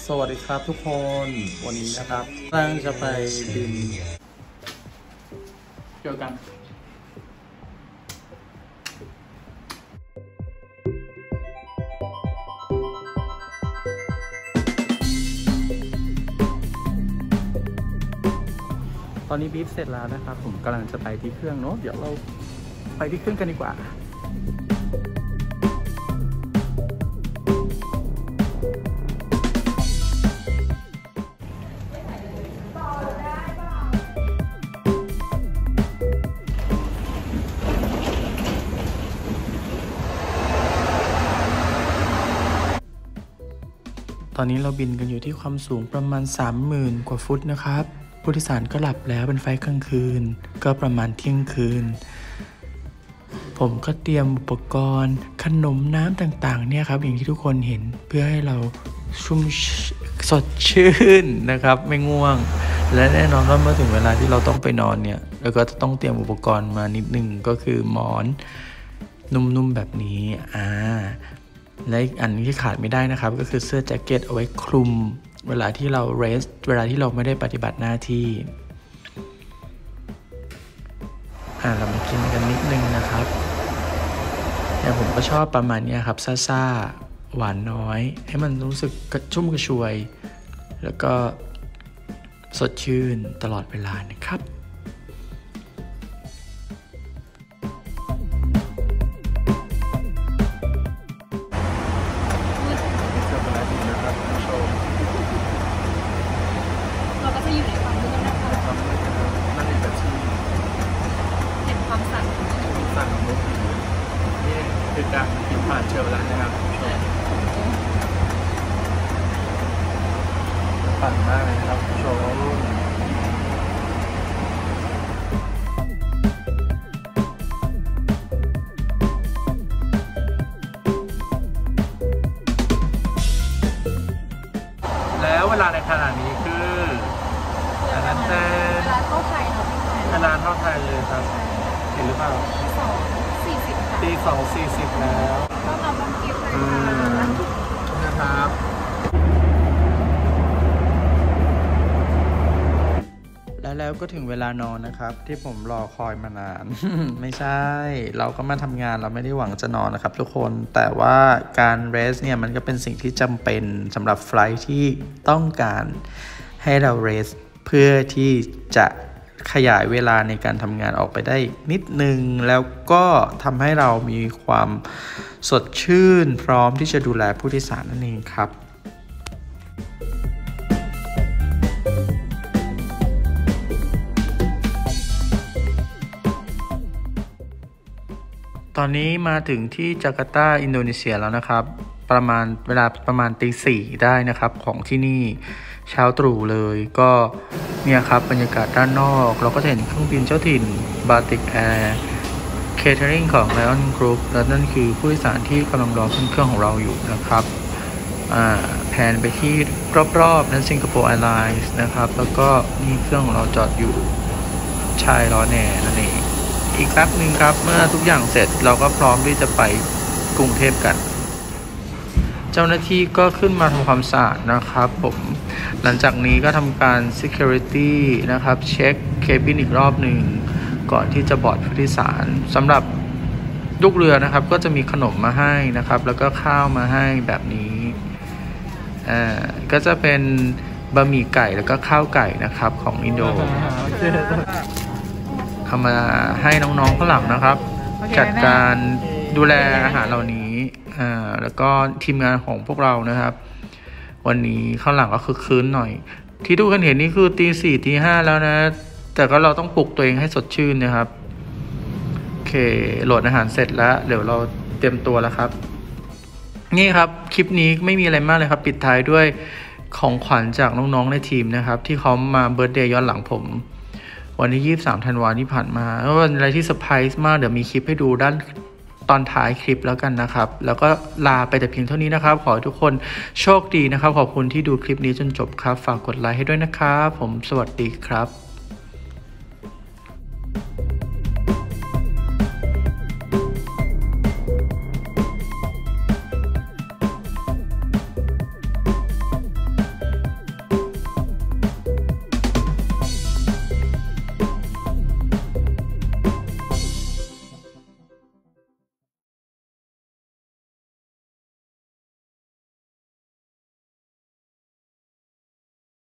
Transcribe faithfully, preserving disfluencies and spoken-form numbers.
สวัสดีครับทุกคนวันนี้นะครับตั้งจะไปบินเจอกันตอนนี้บีฟเสร็จแล้วนะครับผมกำลังจะไปที่เครื่องเนาะเดี๋ยวเราไปที่เครื่องกันดีกว่าตอนนี้เราบินกันอยู่ที่ความสูงประมาณ สามหมื่น กว่าฟุตนะครับผู้โดยสารก็หลับแล้วเป็นไฟล์กลางคืนก็ประมาณเที่ยงคืนผมก็เตรียมอุปกรณ์ขนมน้ำต่างๆเนี่ยครับอย่างที่ทุกคนเห็นเพื่อให้เราชุ่มสดชื่นนะครับไม่ง่วงและแน่นอนว่าเมื่อถึงเวลาที่เราต้องไปนอนเนี่ยเราก็จะต้องเตรียมอุปกรณ์มานิดนึงก็คือหมอนนุ่มๆแบบนี้อ่าและอีกอันที่ขาดไม่ได้นะครับก็คือเสื้อแจ็คเก็ตเอาไว้คลุมเวลาที่เราเรสเวลาที่เราไม่ได้ปฏิบัติหน้าที่อ่าเรามากินกันนิดนึงนะครับแต่ผมก็ชอบประมาณนี้ครับซ่าๆหวานน้อยให้มันรู้สึกกระชุ่มกระชวยแล้วก็สดชื่นตลอดเวลานะครับเราก็จะอยู่ในความมืดนะคะนั่นเองแบบที่เห็นความสั่นสั่นของรถนี่คือการบินผ่านเชลล์นะครับปั่นมากเลยครับโชว์แล้วเวลาในขณะนี้คือเวลาเท่าไทยเนาะเวลาเท่าไทยเลยครับเห็นหรือเปล่าตีสองสี่สิบตีสองสี่สิบแล้วก็ทำบังกิฟต์เลยนะครับแล้วแล้วก็ถึงเวลานอนนะครับที่ผมรอคอยมานาน ไม่ใช่เราก็มาทำงานเราไม่ได้หวังจะนอนนะครับทุกคนแต่ว่าการเรสเนี่ยมันก็เป็นสิ่งที่จำเป็นสำหรับไฟลท์ที่ต้องการให้เราเรสเพื่อที่จะขยายเวลาในการทำงานออกไปได้นิดนึงแล้วก็ทำให้เรามีความสดชื่นพร้อมที่จะดูแลผู้โดยสารนั่นเองครับตอนนี้มาถึงที่จาการ์ตาอินโดนีเซียแล้วนะครับประมาณเวลาประมาณตีสี่ได้นะครับของที่นี่เช้าตรู่เลยก็เนี่ยครับบรรยากาศด้านนอกเราก็จะเห็นเครื่องบินเจ้าถิ่น Baltic Air Catering ของ Lion Group และนั่นคือผู้โดยสารที่กำลังรอขึ้นเครื่องของเราอยู่นะครับแผนไปที่รอบๆนั้น Singapore Airlines นะครับแล้วก็นี่เครื่องของเราจอดอยู่ชายล้อแหน่นั่นเองอีกแป๊บนึงครับเมื่อทุกอย่างเสร็จเราก็พร้อมที่จะไปกรุงเทพกันเจ้าหน้าที่ก็ขึ้นมาทำความสะอาดนะครับผมหลังจากนี้ก็ทำการ security นะครับเช็คเคบินอีกรอบหนึ่งก่อนที่จะบอร์ดผู้โดยสารสำหรับลูกเรือนะครับก็จะมีขนมมาให้นะครับแล้วก็ข้าวมาให้แบบนี้อ่าก็จะเป็นบะหมี่ไก่แล้วก็ข้าวไก่นะครับของอินโดทำมาให้น้องๆข้างหลังนะครับจัดการดูแลอาหารเหล่านี้อ่าแล้วก็ทีมงานของพวกเรานะครับวันนี้ข้างหลังก็คือคืนหน่อยที่ทุกคนเห็นนี่คือตีสี่ตีห้าแล้วนะแต่ก็เราต้องปลุกตัวเองให้สดชื่นนะครับโอเคโหลดอาหารเสร็จแล้วเดี๋ยวเราเตรียมตัวแล้วครับนี่ครับคลิปนี้ไม่มีอะไรมากเลยครับปิดท้ายด้วยของขวัญจากน้องๆในทีมนะครับที่เขามาเบิร์ธเดย์ย้อนหลังผมวันที่ยี่สิบสามธันวาคมที่ผ่านมาก็เป็นอะไรที่เซอร์ไพรส์มากเดี๋ยวมีคลิปให้ดูด้านตอนท้ายคลิปแล้วกันนะครับแล้วก็ลาไปแต่เพียงเท่านี้นะครับขอให้ทุกคนโชคดีนะครับขอบคุณที่ดูคลิปนี้จนจบครับฝากกดไลค์ให้ด้วยนะครับผมสวัสดีครับ